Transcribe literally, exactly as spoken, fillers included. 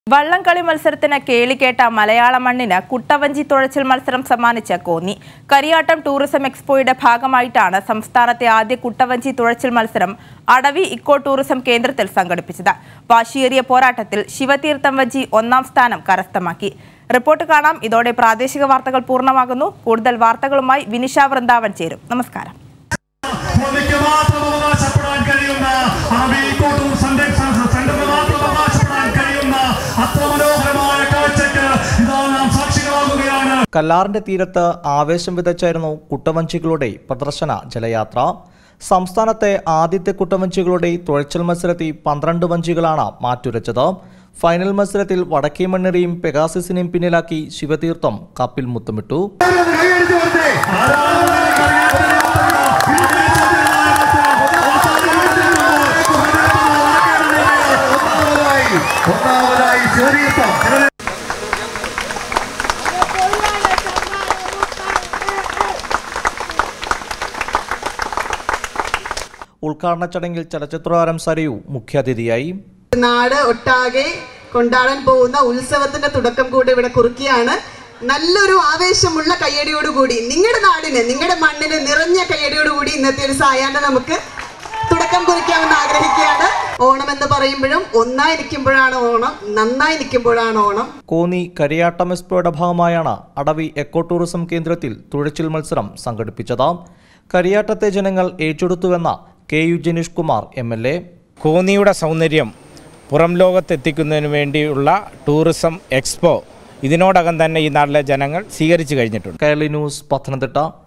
വള്ളംകളി മത്സരത്തിന് കേളിക്കേട്ട മലയാള മണ്ണിന് കുട്ടവഞ്ചി തുഴച്ചിൽ മത്സരം സമ്മാനിച്ച കോന്നി. കരിയാട്ടം ടൂറിസം എക്സ്പോയുടെ ഭാഗമായിട്ടാണ് സംസ്ഥാനത്തെ ആദ്യ കുട്ടവഞ്ചി തുഴച്ചിൽ മത്സരം അടവി ഇക്കോ ടൂറിസം കേന്ദ്രത്തിൽ സംഘടിപ്പിച്ചത്. വാശിയേറിയ പോരാട്ടത്തിൽ ശിവതീർത്ഥം വഞ്ചി ഒന്നാം സ്ഥാനം കരസ്ഥമാക്കി. റിപ്പോർട്ട് കാണാം. ഇതോടെ പ്രാദേശിക വാർത്തകൾ പൂർണ്ണമാകുന്നു. കൂടുതൽ വാർത്തകളുമായി വിനിഷ വൃന്ദാവൻ ചേരും. നമസ്കാരം. കല്ലാറിന്റെ തീരത്ത് ആവേശം വിതച്ചായിരുന്നു കുട്ടവഞ്ചികളുടെ പ്രദർശന ജലയാത്ര. സംസ്ഥാനത്തെ ആദ്യത്തെ കുട്ടവഞ്ചികളുടെ തുഴച്ചിൽ മത്സരത്തിൽ പന്ത്രണ്ട് വഞ്ചികളാണ് മാറ്റുരച്ചത്. ഫൈനൽ മത്സരത്തിൽ വടക്കേ മണ്ണിനെയും പെഗാസിസിനെയും പിന്നിലാക്കി ശിവതീർത്ഥം കപ്പിൽ മുത്തമിട്ടു. ഉദ്ഘാടന ചടങ്ങിൽ ചലച്ചിത്രതാരം സരയു മുഖ്യാതിഥിയായി. നാട് ഒട്ടാകെ കൊണ്ടാടാൻ പോകുന്ന ഉത്സവത്തിന്റെ തുടക്കം കൂടി ഇവിടെ കുറിക്കുകയാണ്. നല്ലൊരു ആവേശമുള്ള കയ്യടിയോടുകൂടി നിങ്ങളുടെ നാടിന്, നിങ്ങളുടെ മണ്ണിന് നിറഞ്ഞ കയ്യടിയോടുകൂടി ഇന്നത്തെ ഒരു സായാഹ്നം നമുക്ക് തുടക്കം കുറിക്കാമെന്ന് ആഗ്രഹിക്കുകയാണ്. ഓണം എന്ന് പറയുമ്പോഴും ഒന്നായി നിൽക്കുമ്പോഴാണ് ഓണം, നന്നായി നിൽക്കുമ്പോഴാണ് ഓണം. കോന്നി കരിയാട്ടം എക്സ്പോയുടെ ഭാഗമായാണ് അടവി എക്കോ ടൂറിസം കേന്ദ്രത്തിൽ തുഴച്ചിൽ മത്സരം സംഘടിപ്പിച്ചത്. കരിയാട്ടത്തെ ജനങ്ങൾ ഏറ്റെടുത്തുവെന്ന K U Janeesh Kumar M L A. കോന്നിയുടെ സൗന്ദര്യം പുറം ലോകത്തെത്തിക്കുന്നതിന് വേണ്ടിയുള്ള ടൂറിസം എക്സ്പോ ഇതിനോടകം തന്നെ ഈ നാട്ടിലെ ജനങ്ങൾ സ്വീകരിച്ചു കഴിഞ്ഞിട്ടുണ്ട്. കേരള ന്യൂസ്, പത്തനംതിട്ട.